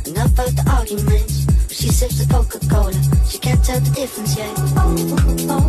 Enough about the arguments. She sips the Coca-Cola. She can't tell the difference yet.